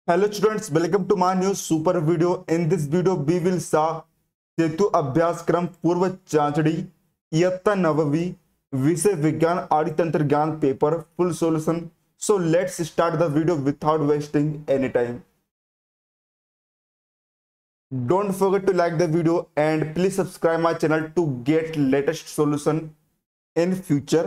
Hello students, welcome to my new super video. In this video, we will saw सेतु अभ्यासक्रम पूर्व चाचड़ी इयत्ता नववी विषय विज्ञान आदि तंत्र ज्ञान paper full solution. So let's start the video without wasting any time. Don't forget to like the video and please subscribe my channel to get latest solution in future.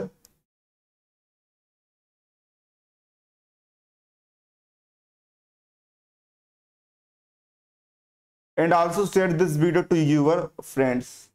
And also share this video to your friends.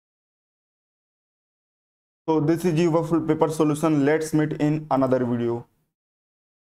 So this is your full paper solution. Let's meet in another video.